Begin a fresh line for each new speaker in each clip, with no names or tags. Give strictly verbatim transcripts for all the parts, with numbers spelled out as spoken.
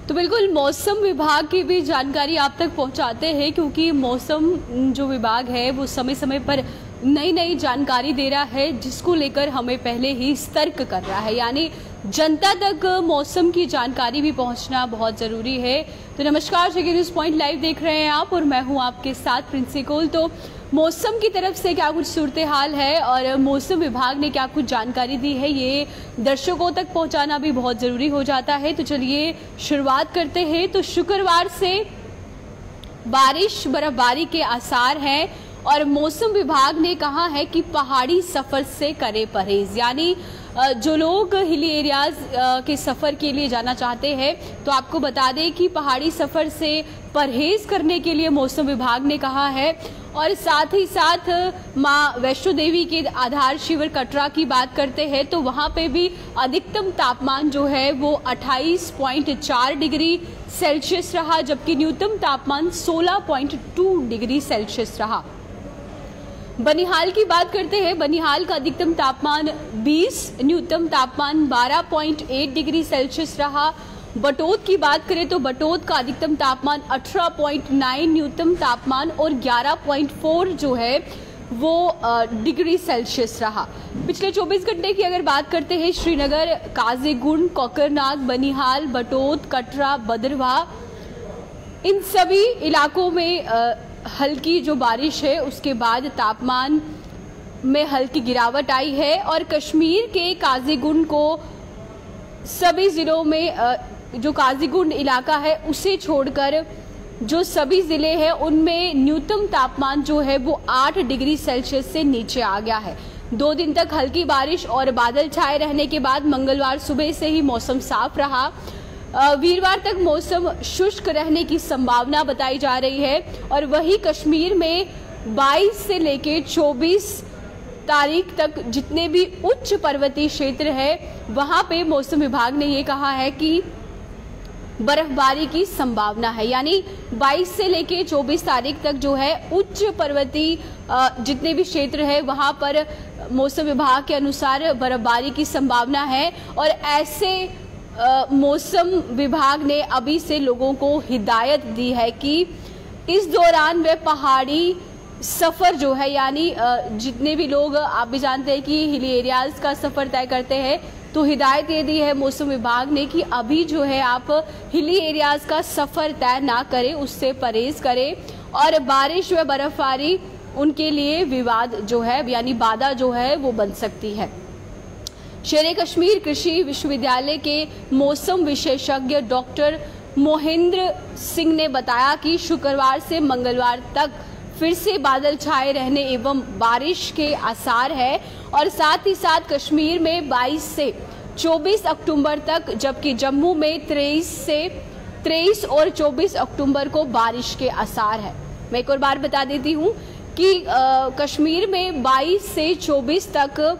तो बिल्कुल मौसम विभाग की भी जानकारी आप तक पहुंचाते हैं, क्योंकि मौसम जो विभाग है वो समय समय पर नई नई जानकारी दे रहा है, जिसको लेकर हमें पहले ही सतर्क कर रहा है। यानी जनता तक मौसम की जानकारी भी पहुंचना बहुत जरूरी है। तो नमस्कार, जगह न्यूज पॉइंट लाइव देख रहे हैं आप और मैं हूं आपके साथ प्रिंसी कोल। तो मौसम की तरफ से क्या कुछ सूरत हाल है और मौसम विभाग ने क्या कुछ जानकारी दी है, ये दर्शकों तक पहुंचाना भी बहुत जरूरी हो जाता है। तो चलिए शुरुआत करते हैं। तो शुक्रवार से बारिश बर्फबारी के आसार हैं और मौसम विभाग ने कहा है कि पहाड़ी सफर से करें परहेज। यानी जो लोग हिली एरियाज के सफ़र के लिए जाना चाहते हैं, तो आपको बता दें कि पहाड़ी सफ़र से परहेज करने के लिए मौसम विभाग ने कहा है। और साथ ही साथ माँ वैष्णो देवी के आधार शिविर कटरा की बात करते हैं, तो वहाँ पे भी अधिकतम तापमान जो है वो अट्ठाईस पॉइंट चार डिग्री सेल्सियस रहा, जबकि न्यूनतम तापमान सोलह पॉइंट दो डिग्री सेल्सियस रहा। बनिहाल की बात करते हैं, बनिहाल का अधिकतम तापमान बीस, न्यूनतम तापमान बारह पॉइंट आठ डिग्री सेल्सियस रहा। बटोत की बात करें तो बटोत का अधिकतम तापमान अठारह पॉइंट नौ, न्यूनतम तापमान और ग्यारह पॉइंट चार जो है वो डिग्री सेल्सियस रहा। पिछले चौबीस घंटे की अगर बात करते हैं, श्रीनगर, काजीगुंड, कोकरनाग, बनिहाल, बटोत, कटरा, भदरवाह, इन सभी इलाकों में आ, हल्की जो बारिश है उसके बाद तापमान में हल्की गिरावट आई है। और कश्मीर के काजीगुंड को सभी जिलों में, जो काजीगुंड इलाका है उसे छोड़कर जो सभी जिले हैं उनमें न्यूनतम तापमान जो है वो आठ डिग्री सेल्सियस से नीचे आ गया है। दो दिन तक हल्की बारिश और बादल छाए रहने के बाद मंगलवार सुबह से ही मौसम साफ रहा। वीरवार तक मौसम शुष्क रहने की संभावना बताई जा रही है। और वहीं कश्मीर में बाईस से लेकर चौबीस तारीख तक जितने भी उच्च पर्वतीय क्षेत्र है वहां पे मौसम विभाग ने ये कहा है कि बर्फबारी की संभावना है। यानी बाईस से लेकर चौबीस तारीख तक जो है उच्च पर्वतीय जितने भी क्षेत्र है वहां पर मौसम विभाग के अनुसार बर्फबारी की संभावना है। और ऐसे मौसम विभाग ने अभी से लोगों को हिदायत दी है कि इस दौरान वे पहाड़ी सफ़र जो है, यानी जितने भी लोग, आप भी जानते हैं कि हिली एरियाज का सफ़र तय करते हैं, तो हिदायत ये दी है मौसम विभाग ने कि अभी जो है आप हिली एरियाज का सफ़र तय ना करें, उससे परहेज करें। और बारिश व बर्फबारी उनके लिए विवाद जो है, यानी बाधा जो है वो बन सकती है। शेर कश्मीर कृषि विश्वविद्यालय के मौसम विशेषज्ञ डॉक्टर मोहिंद्र सिंह ने बताया कि शुक्रवार से मंगलवार तक फिर से बादल छाए रहने एवं बारिश के आसार है। और साथ ही साथ कश्मीर में बाईस से चौबीस अक्टूबर तक, जबकि जम्मू में तेईस से तेईस और चौबीस अक्टूबर को बारिश के आसार है। मैं एक और बार बता देती हूँ कि आ, कश्मीर में बाईस से चौबीस तक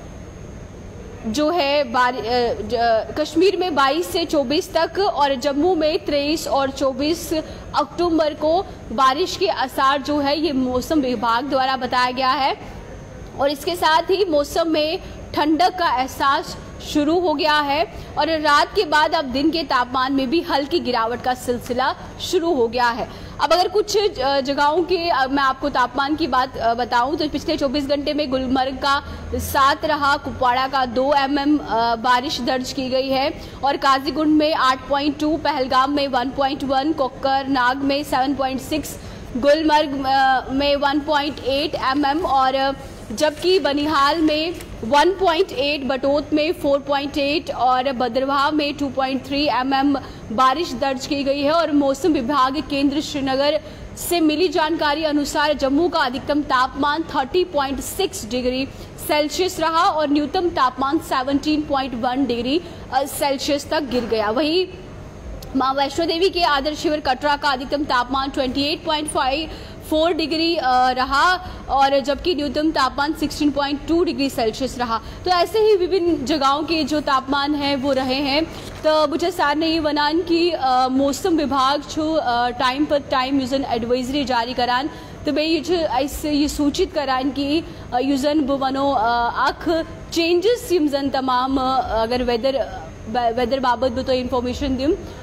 जो है बार, कश्मीर में बाईस से चौबीस तक और जम्मू में तेईस और चौबीस अक्टूबर को बारिश के आसार जो है ये मौसम विभाग द्वारा बताया गया है। और इसके साथ ही मौसम में ठंडक का एहसास शुरू हो गया है और रात के बाद अब दिन के तापमान में भी हल्की गिरावट का सिलसिला शुरू हो गया है। अब अगर कुछ जगहों के मैं आपको तापमान की बात बताऊं तो पिछले चौबीस घंटे में गुलमर्ग का सात रहा, कुपवाड़ा का दो एम एम बारिश दर्ज की गई है और काजीगुंड में आठ पॉइंट दो, पहलगाम में एक पॉइंट एक, कोकरनाग में सात पॉइंट छह, गुलमर्ग में एक पॉइंट आठ एम एम और जबकि बनिहाल में एक पॉइंट आठ, बटोत में चार पॉइंट आठ और भदरवाह में दो पॉइंट तीन एम एम बारिश दर्ज की गई है। और मौसम विभाग केंद्र श्रीनगर से मिली जानकारी अनुसार जम्मू का अधिकतम तापमान तीस पॉइंट छह डिग्री सेल्सियस रहा और न्यूनतम तापमान सत्रह पॉइंट एक डिग्री सेल्सियस तक गिर गया। वहीं मां वैष्णो देवी के आदर्श शिविर कटरा का अधिकतम तापमान अट्ठाईस पॉइंट चौवन डिग्री रहा और जबकि न्यूनतम तापमान सोलह पॉइंट दो डिग्री सेल्सियस रहा। तो ऐसे ही विभिन्न जगहों के जो तापमान है वो रहे हैं। तो मुझे सारने ये वनान की मौसम विभाग जो टाइम पर टाइम यूजन एडवाइजरी जारी करान तो बे ये सूचित करान कि यूजन बनो अख चेंजेस यम जन तमाम अगर वेदर वेदर बाबत बो तो इन्फॉर्मेशन दिम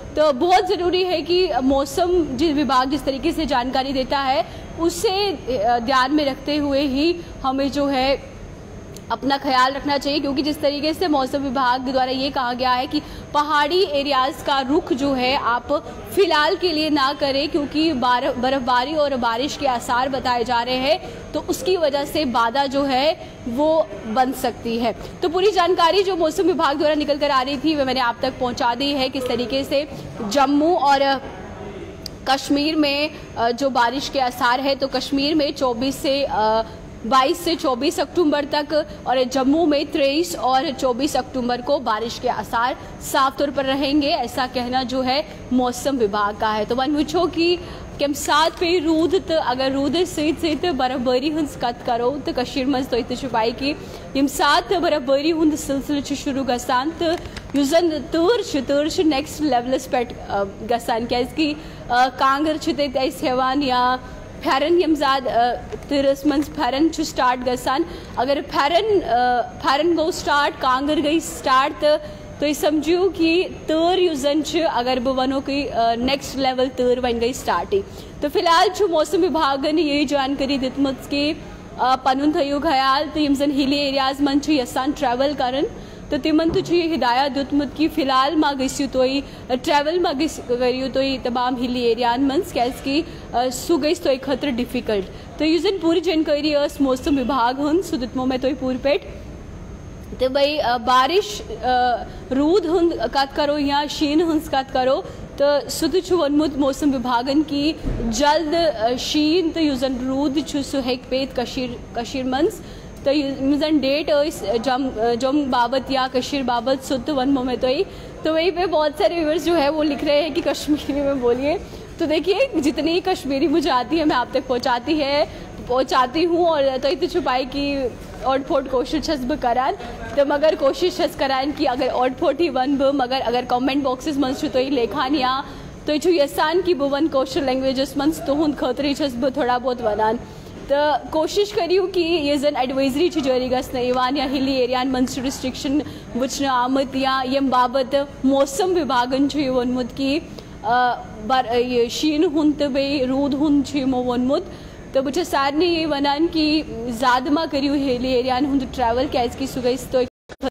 तो बहुत ज़रूरी है कि मौसम जिस विभाग जिस तरीके से जानकारी देता है उसे ध्यान में रखते हुए ही हमें जो है अपना ख्याल रखना चाहिए, क्योंकि जिस तरीके से मौसम विभाग द्वारा ये कहा गया है कि पहाड़ी एरियाज़ का रुख जो है आप फिलहाल के लिए ना करें, क्योंकि बर्फबारी और बारिश के आसार बताए जा रहे हैं, तो उसकी वजह से बाधा जो है वो बन सकती है। तो पूरी जानकारी जो मौसम विभाग द्वारा निकल कर आ रही थी वह मैंने आप तक पहुँचा दी है। किस तरीके से जम्मू और कश्मीर में जो बारिश के आसार है, तो कश्मीर में चौबीस से बाईस से चौबीस अक्टूबर तक और जम्मू में तेईस और चौबीस अक्टूबर को बारिश के आसार साफ तौर पर रहेंगे, ऐसा कहना जो है मौसम विभाग का है। तो वन वुचो कि कम साथ पे रूद तो अगर रूद सहित सहित बर्फबारी हंस कत करो तो कशीर मज तो छुपाई कि यम साथ बर्फबारी हंद सिलसिल शुरू गसान तो युजन तूर तूर नेक्स्ट लेवलस पे गसान कि कांगर हेवान या फेरन यम जाद तरस मन फेरन स्टार्ट गसान, अगर फेरन फेरन गो स्टार्ट कांगर गई स्टार्ट तो तो समझो कि तर युजन अगर बह वनो कि नेक्स्ट लेवल तर वन गई स्टार्ट ही। तो फिलहाल मौसम विभाग ने यही जानकारी दितम कि पनुन थो ख्याल तो यम जन हिली एरियाज मन यसान ट्रैवल करन तो तिमन तो हिदायत दितमुत कि फिलहाल मा गयु तुई ट्रैवल मा करियो तुई तमाम हिली एरियान मन कि सह गई तुई खतर डिफिकल्ट। तो यह जन पूरी जानकारी मौसम विभाग हन सह दितमो मैं तुई पूर पे तो भाई बारिश रूद हंद कत करो या शीन हंस कत करो तो सह वोनमुत मौसम विभागन की जल्द शीन तो युजन रूद सह हेक पेत कशीर कशीर मंस तो जन डेट जम जम बाबत या कशीर बाबत सह तो वनमो में तो ही। तो वहीं पे बहुत सारे व्यूअर्स जो है वो लिख रहे हैं कि कश्मीरी में बोलिए। तो देखिए जितनी कश्मीरी मुझे आती है मैं आप तक पहुंचाती है पहुंचाती हूँ और तो इतनी छुपाई की ओट फोट कोशिश हस करान तो मगर कोशिश हस करान कि अगर ओट फोट ही वन ब मगर अगर कमेंट बॉक्सेस मन तो ही लेखान या तो यह यसान कि बह वन कौशल लैंग्वेजेस मन तुहद खतर छस बह थोड़ा बहुत वनान तो कोशिश करियो कि ये जन एडवाइजरी जारी गसान या हिली एरियान मन रिस्ट्रिक्शन वुचन आमत या यम बाबत मौसम विभागन वोनमुत कि ये शीन हुन तो बे रूद हुन यमो वोनमुत। तो बह सारे ये वनान कि ज़्यादा मा करियो हिली एरियान हुंद ट्रैवल क्या सह गई तो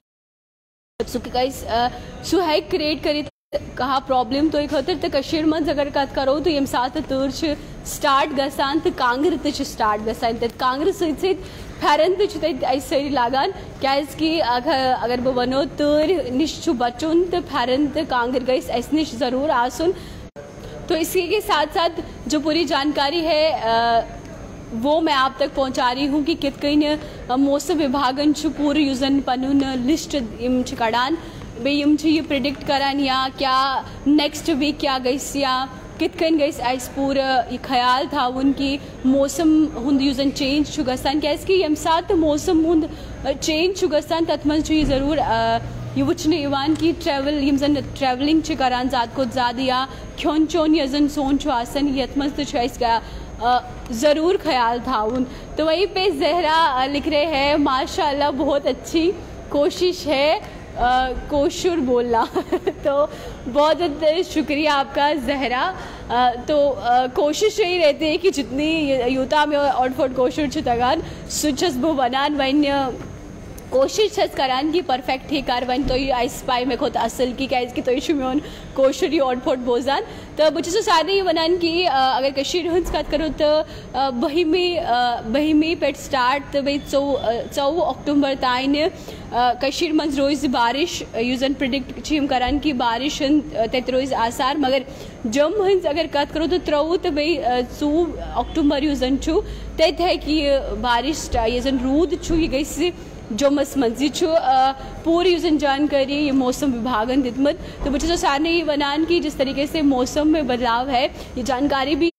सह है क्रिएट कर कहा प्रॉब्लम तो खतर तो कशीर मज अगर कत करो तो यम साथ तर स्टार्ट गसान तो कांगर तो स्टार्ट गसान तो कांगर सहित सहित फेरन तो सही लागान क्या अगर अगर बह वनो तर निश बचुन तो फेरन तो कांगर गई अस निश ज़रूर आसन। तो इसी के साथ साथ जो पूरी जानकारी है आ, वो मैं आप तक पहुंचा रही हूँ कि कित कहीं मौसम विभागन पूरी युजन पनुन लिस्ट यम कड़ान बे यम ये प्रिडिक्ट करान या क्या नेक्स्ट वीक क्या गई या कित कन गई अस पूर यह ख्याल था उनकी मौसम हुंद युजन चेंज गसान क्या यम साथ मौसम हुंद चेंज गसान तथ मन ज़रूर यह वुचन कि ट्रैवल यम जन ट्रैवलिंग करान ज़्यादा को ज़्यादा या खोन चोन यह जन सोन आसन यथ मज तो ज़रूर ख्याल था उन। तो वहीं पे जहरा लिख रहे हैं माशाल्लाह बहुत अच्छी कोशिश है कोशुर बोलना तो बहुत बहुत शुक्रिया आपका जहरा। आ, तो आ, कोशिश यही रहती है कि जितनी यूता में और फोट कोशुर तगान सुचस बो बनान वन कोशिश हस करान की परफेक्ट ही कर वन तो ये आइस पाई में खुद असल की क्या इसकी तो इशू में उन कोशुर ही और फोट बोजान तो बुझे तो सारे ये वनान की अगर कशीर हंस कत करो तो बहिमी बहिमी पेट स्टार्ट तो भाई चौ चौ अक्टूबर ताइन कशीर मंज रोज बारिश यूजन प्रिडिक्ट छिम करान की बारिश तत रोज आसार मगर जम हंस अगर कत करो तो त्रऊ तो भाई चौ अक्टूबर यूजन छु तत है कि बारिश ये जन रूद छु ये गई जमस मंजी पूरी युजन जानकारी ये मौसम विभागन दितमत। तो बच्चे सारे ये वनान की जिस तरीके से मौसम में बदलाव है ये जानकारी भी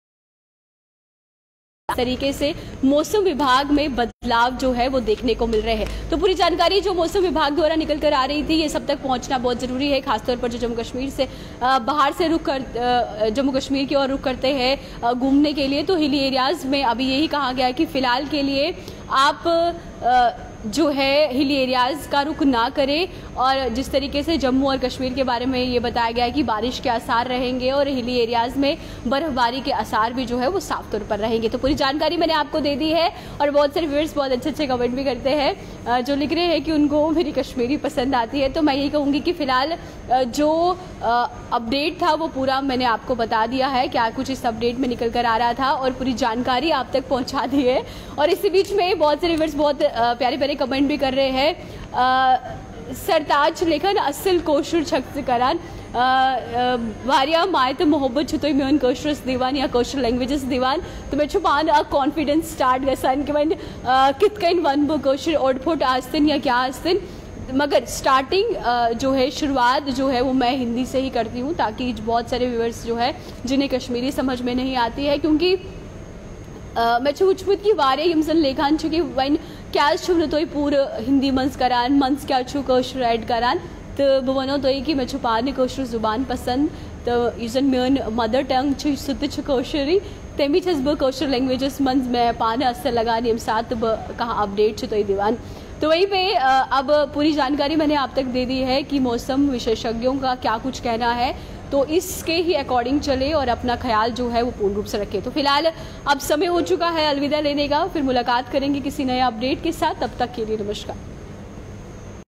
तरीके से मौसम विभाग में बदलाव जो है वो देखने को मिल रहे हैं। तो पूरी जानकारी जो मौसम विभाग द्वारा निकल कर आ रही थी ये सब तक पहुंचना बहुत ज़रूरी है, खासतौर पर जो जम्मू कश्मीर से बाहर से रुक कर जम्मू कश्मीर की ओर रुक करते हैं घूमने के लिए। तो हिली एरियाज़ में अभी यही कहा गया है कि फ़िलहाल के लिए आप जो है हिली एरियाज़ का रुख ना करें और जिस तरीके से जम्मू और कश्मीर के बारे में ये बताया गया है कि बारिश के आसार रहेंगे और हिली एरियाज़ में बर्फबारी के आसार भी जो है वो साफ तौर पर रहेंगे। तो पूरी जानकारी मैंने आपको दे दी है और बहुत सारे व्यूअर्स बहुत अच्छे अच्छे कमेंट भी करते हैं जो लिख रहे हैं कि उनको मेरी कश्मीरी पसंद आती है। तो मैं यही कहूँगी कि फ़िलहाल जो अपडेट था वो पूरा मैंने आपको बता दिया है, क्या कुछ इस अपडेट में निकल कर आ रहा था और पूरी जानकारी आप तक पहुँचा दी है। और इसी बीच में बहुत सारे व्यूअर्स बहुत प्यारे प्यारे कमेंट भी कर रहे हैं। सरताज लेखन असल कोशर शख्स करान वारिया मायत मोहब्बत छुतोय मेन कोशर दिवान या कोशर लैंग्वेजेस दिवान तो मे पान कॉन्फिडेंस स्टार्ट गसान कि वन कित कन वन बह कोशर ओट फोट आस्तन या क्या आस्तन, मगर स्टार्टिंग जो है शुरुआत जो है वो मैं हिंदी से ही करती हूँ ताकि बहुत सारे व्यूअर्स जो है जिन्हें कश्मीरी समझ में नहीं आती है, क्योंकि मे वुचमुत कि वारिया यम जन लेखान कि वन क्या तुम पूर हिंदी मज करान मंस क्या कशर ऐड करान तो बह वनो तुम कि मे पान कशर जुबान पसंद तो यस जन मेन मदर टंग सह कशरी तमी छस बह कशर लैंग्वेजेस मज मैं पान असल लगान ये साथ बह कहाँ अपडेट तुम दिवान। तो वहीं पे अब पूरी जानकारी मैंने आप तक दे दी है कि मौसम विशेषज्ञों का क्या कुछ कहना है, तो इसके ही अकॉर्डिंग चले और अपना ख्याल जो है वो पूर्ण रूप से रखें। तो फिलहाल अब समय हो चुका है अलविदा लेने का, फिर मुलाकात करेंगे किसी नए अपडेट के साथ, तब तक के लिए नमस्कार।